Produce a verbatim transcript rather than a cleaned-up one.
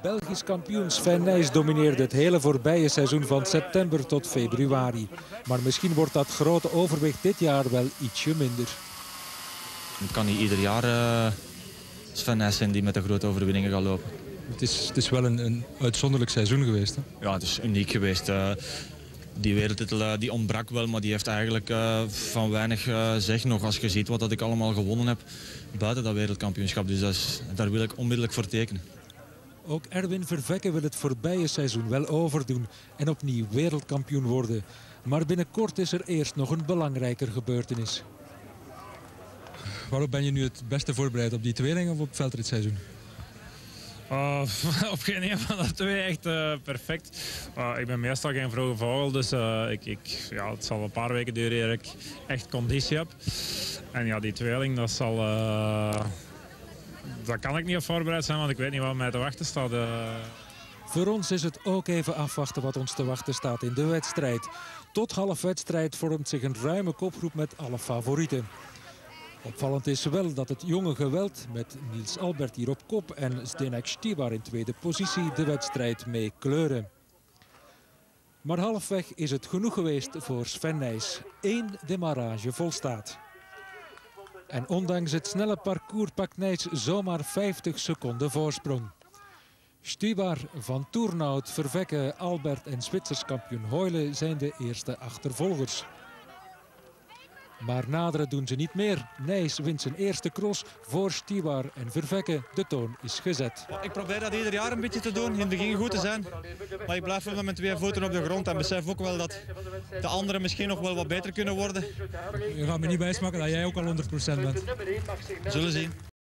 Belgisch kampioen Sven Nys domineerde het hele voorbije seizoen van september tot februari. Maar misschien wordt dat grote overwicht dit jaar wel ietsje minder. Het kan niet ieder jaar uh, Sven Nys zijn die met de grote overwinningen gaat lopen. Het is, het is wel een, een uitzonderlijk seizoen geweest. Hè? Ja, het is uniek geweest. Uh, die wereldtitel uh, die ontbrak wel, maar die heeft eigenlijk uh, van weinig uh, zeg nog. Als je ziet wat dat ik allemaal gewonnen heb buiten dat wereldkampioenschap. Dus dat is, daar wil ik onmiddellijk voor tekenen. Ook Erwin Vervekke wil het voorbije seizoen wel overdoen en opnieuw wereldkampioen worden. Maar binnenkort is er eerst nog een belangrijker gebeurtenis. Waarop ben je nu het beste voorbereid? Op die tweeling of op het veldritseizoen? Uh, op geen een van de twee echt uh, perfect. Uh, ik ben meestal geen vroege vogel, dus uh, ik, ik, ja, het zal een paar weken duren eer ik echt conditie heb. En ja, die tweeling, dat zal... Uh, daar kan ik niet op voorbereid zijn, want ik weet niet wat mij te wachten staat. Uh. Voor ons is het ook even afwachten wat ons te wachten staat in de wedstrijd. Tot half wedstrijd vormt zich een ruime kopgroep met alle favorieten. Opvallend is wel dat het jonge geweld met Niels Albert hier op kop en Zdeněk Štibar in tweede positie de wedstrijd mee kleuren. Maar halfweg is het genoeg geweest voor Sven Nys. Eén demarrage volstaat. En ondanks het snelle parcours pakt Nys zomaar vijftig seconden voorsprong. Štibar, Van Toernout, Vervekke, Albert en Zwitsers kampioen Hoyle zijn de eerste achtervolgers. Maar naderen doen ze niet meer. Nys wint zijn eerste cross voor Štibar en Vervekke. De toon is gezet. Ik probeer dat ieder jaar een beetje te doen. In het begin goed te zijn. Maar ik blijf wel met mijn twee voeten op de grond. En besef ook wel dat de anderen misschien nog wel wat beter kunnen worden. Je gaat me niet bijsmaken dat jij ook al honderd procent bent. We zullen zien.